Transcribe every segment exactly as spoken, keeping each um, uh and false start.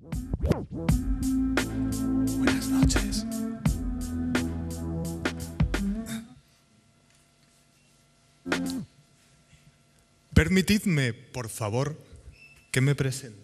Buenas noches. Permitidme, por favor, que me presente.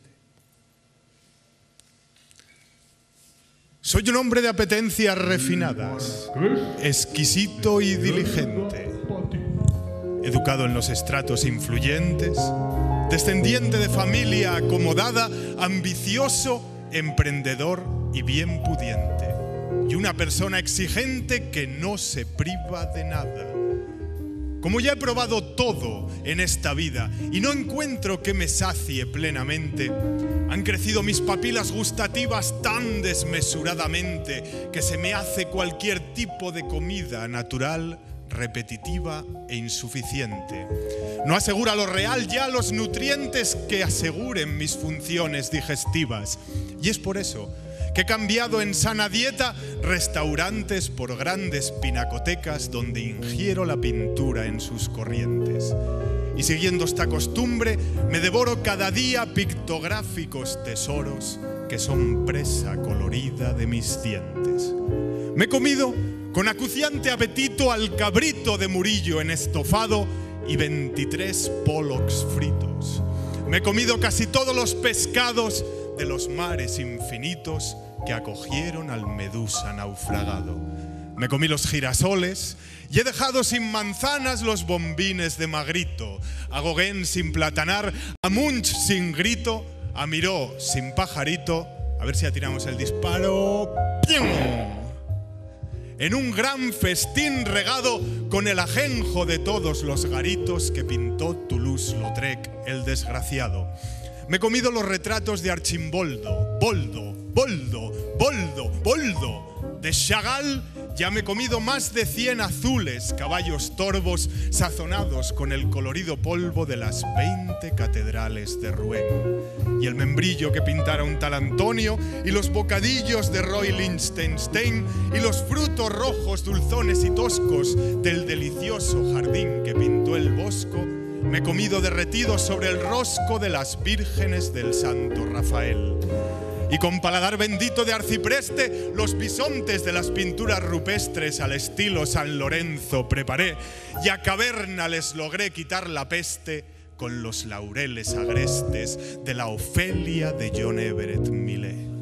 Soy un hombre de apetencias refinadas, exquisito y diligente, educado en los estratos influyentes, descendiente de familia acomodada, ambicioso, emprendedor y bien pudiente, y una persona exigente que no se priva de nada. Como ya he probado todo en esta vida y no encuentro que me sacie plenamente, han crecido mis papilas gustativas tan desmesuradamente que se me hace cualquier tipo de comida natural, repetitiva e insuficiente. No asegura lo real ya los nutrientes que aseguren mis funciones digestivas. Y es por eso que he cambiado en sana dieta restaurantes por grandes pinacotecas donde ingiero la pintura en sus corrientes. Y siguiendo esta costumbre, me devoro cada día pictográficos tesoros que son presa colorida de mis dientes. Me he comido con acuciante apetito al cabrito de Murillo en estofado y veintitrés pollocks fritos. Me he comido casi todos los pescados de los mares infinitos que acogieron al Medusa naufragado. Me comí los girasoles y he dejado sin manzanas los bombines de Magrito, a Gauguin sin platanar, a Munch sin grito, a Miró sin pajarito. A ver si atiramos el disparo. ¡Pium! En un gran festín regado con el ajenjo de todos los garitos que pintó Toulouse-Lautrec el desgraciado. Me he comido los retratos de Archimboldo, Boldo, Boldo, Boldo, Boldo. De Chagall ya me he comido más de cien azules caballos torvos sazonados con el colorido polvo de las veinte catedrales de Rouen. Y el membrillo que pintara un tal Antonio, y los bocadillos de Roy Lichtenstein, y los frutos rojos dulzones y toscos del delicioso jardín que pintó el Bosco. Me he comido derretidos sobre el rosco de las vírgenes del Santo Rafael. Y con paladar bendito de arcipreste, los bisontes de las pinturas rupestres al estilo San Lorenzo preparé, y a Caverna les logré quitar la peste con los laureles agrestes de la Ofelia de John Everett Millet.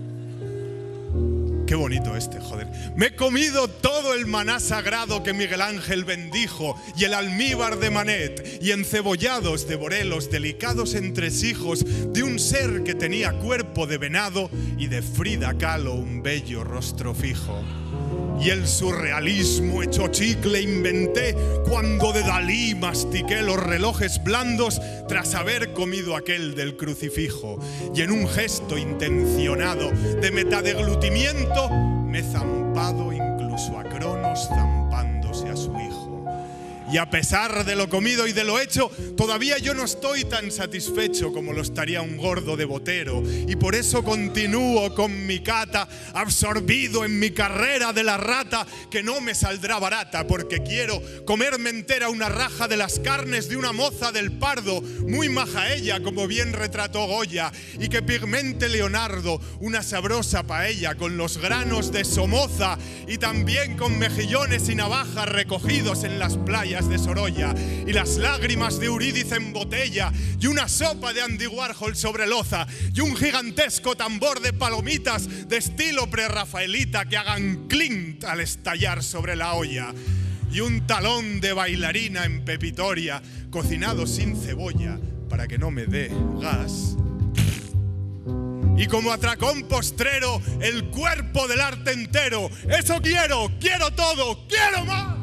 Qué bonito este, joder. Me he comido todo el maná sagrado que Miguel Ángel bendijo y el almíbar de Manet, y encebollados devoré los delicados entresijos de un ser que tenía cuerpo de venado y de Frida Kahlo un bello rostro fijo. Y el surrealismo hecho chicle inventé cuando de Dalí mastiqué los relojes blandos tras haber comido aquel del crucifijo. Y en un gesto intencionado de metadeglutimiento me he zampado incluso a Cronos zampándose a su hijo. Y a pesar de lo comido y de lo hecho, todavía yo no estoy tan satisfecho como lo estaría un gordo de Botero. Y por eso continúo con mi cata, absorbido en mi carrera de la rata, que no me saldrá barata, porque quiero comerme entera una raja de las carnes de una moza del Pardo, muy maja ella, como bien retrató Goya, y que pigmente Leonardo una sabrosa paella con los granos de Somoza, y también con mejillones y navajas recogidos en las playas de Sorolla, y las lágrimas de Eurídice en botella, y una sopa de Andy Warhol sobre loza, y un gigantesco tambor de palomitas de estilo prerrafaelita que hagan clink al estallar sobre la olla, y un talón de bailarina en pepitoria cocinado sin cebolla para que no me dé gas. Y como atracón postrero, el cuerpo del arte entero. Eso quiero, quiero todo, quiero más.